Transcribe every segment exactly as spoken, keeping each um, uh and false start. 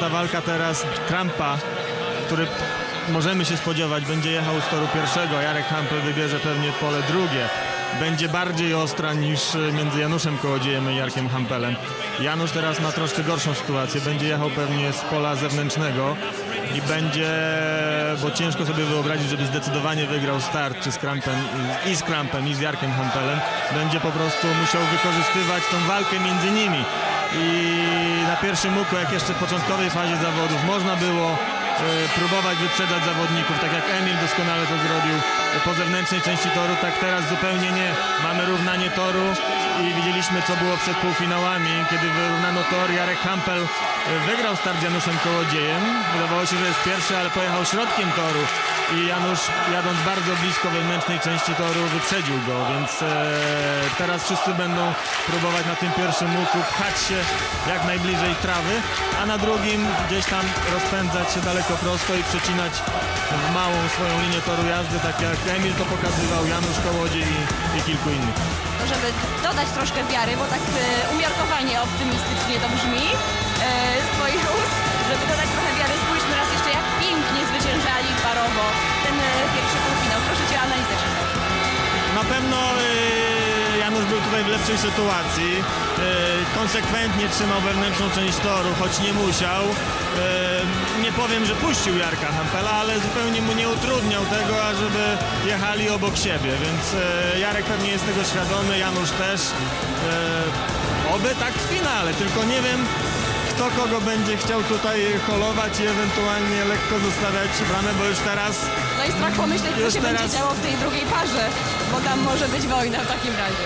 ta walka teraz Krampa, który możemy się spodziewać, będzie jechał z toru pierwszego. Jarek Hampel wybierze pewnie pole drugie. Będzie bardziej ostra niż między Januszem Kołodziejem i Jarkiem Hampelem. Janusz teraz ma troszkę gorszą sytuację. Będzie jechał pewnie z pola zewnętrznego i będzie, bo ciężko sobie wyobrazić, żeby zdecydowanie wygrał start czy z Krampem, i z Krampem, i z Jarkiem Hampelem. Będzie po prostu musiał wykorzystywać tą walkę między nimi. I na pierwszym łuku, jak jeszcze w początkowej fazie zawodów, można było próbować wyprzedzać zawodników, tak jak Emil doskonale to zrobił po zewnętrznej części toru, tak teraz zupełnie nie. Mamy równanie toru i widzieliśmy, co było przed półfinałami, kiedy wyrównano tor. Jarek Hampel wygrał start z Januszem Kołodziejem. Wydawało się, że jest pierwszy, ale pojechał środkiem toru i Janusz, jadąc bardzo blisko wewnętrznej części toru, wyprzedził go, więc e, teraz wszyscy będą próbować na tym pierwszym łuku pchać się jak najbliżej trawy, a na drugim gdzieś tam rozpędzać się daleko prosto i przecinać w małą swoją linię toru jazdy, tak jak Emil to pokazywał, Janusz Kołodziej i, i kilku innych. Żeby dodać troszkę wiary, bo tak e, umiarkowanie optymistycznie to brzmi e, z twoich ust, żeby dodać trochę wiary, spójrzmy raz jeszcze, jak pięknie zwyciężali parowo ten e, pierwszy półfinał. Proszę cię o analizę. Na pewno e, Janusz był tutaj w lepszej sytuacji. E, konsekwentnie trzymał wewnętrzną część toru, choć nie musiał. E, nie powiem, że puścił Jarka Hampela, ale zupełnie mu nie utrudniał tego, ażeby jechali obok siebie, więc e, Jarek pewnie jest tego świadomy, Janusz też. E, oby tak w finale, tylko nie wiem, kto kogo będzie chciał tutaj holować i ewentualnie lekko zostawiać bramę, bo już teraz... No i strach pomyśleć, co się teraz będzie działo w tej drugiej parze, bo tam może być wojna w takim razie.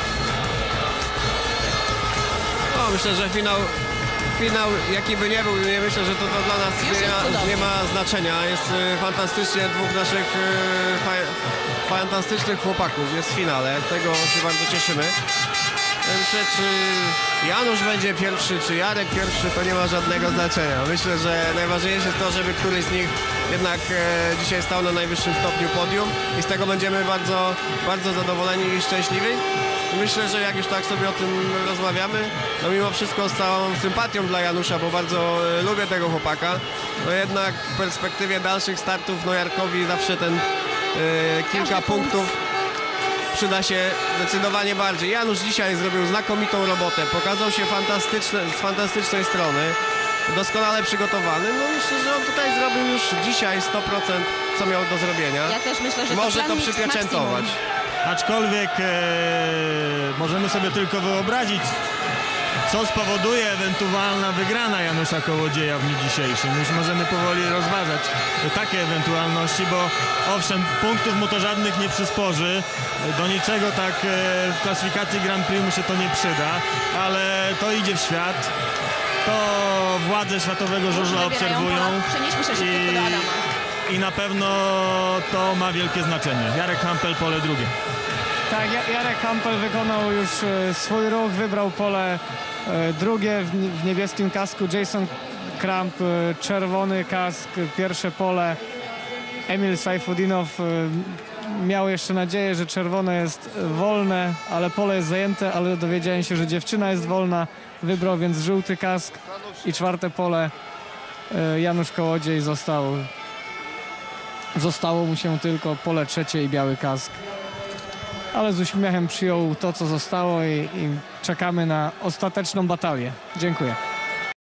No, myślę, że finał, finał jaki by nie był, nie myślę, że to, to dla nas nie ma, nie ma znaczenia. Jest y, fantastycznie, dwóch naszych y, fa, fantastycznych chłopaków jest w finale, tego się bardzo cieszymy. Myślę, czy Janusz będzie pierwszy, czy Jarek pierwszy, to nie ma żadnego znaczenia. Myślę, że najważniejsze jest to, żeby któryś z nich jednak e, dzisiaj stał na najwyższym stopniu podium i z tego będziemy bardzo, bardzo zadowoleni i szczęśliwi. Myślę, że jak już tak sobie o tym rozmawiamy, no mimo wszystko z całą sympatią dla Janusza, bo bardzo e, lubię tego chłopaka, no jednak w perspektywie dalszych startów, no Jarkowi zawsze ten e, kilka punktów przyda się zdecydowanie bardziej. Janusz dzisiaj zrobił znakomitą robotę, pokazał się fantastyczne, z fantastycznej strony, doskonale przygotowany. No myślę, że on tutaj zrobił już dzisiaj sto procent, co miał do zrobienia. Ja też myślę, że może to, to przypieczętować. Aczkolwiek e, możemy sobie tylko wyobrazić, co spowoduje ewentualna wygrana Janusza Kołodzieja w dniu dzisiejszym. Już możemy powoli rozważać takie ewentualności, bo owszem, punktów mu to żadnych nie przysporzy. Do niczego tak w klasyfikacji Grand Prix mu się to nie przyda, ale to idzie w świat. To władze światowego żużla obserwują i, i na pewno to ma wielkie znaczenie. Jarek Hampel, pole drugie. Tak, Jarek Hampel wykonał już swój ruch, wybrał pole drugie w niebieskim kasku, Jason Kramp czerwony kask, pierwsze pole. Emil Sajfudinow miał jeszcze nadzieję, że czerwone jest wolne, ale pole jest zajęte, ale dowiedziałem się, że dziewczyna jest wolna, wybrał więc żółty kask i czwarte pole. Janusz Kołodziej został, zostało mu się tylko pole trzecie i biały kask. Ale z uśmiechem przyjął to, co zostało i, i czekamy na ostateczną batalię. Dziękuję.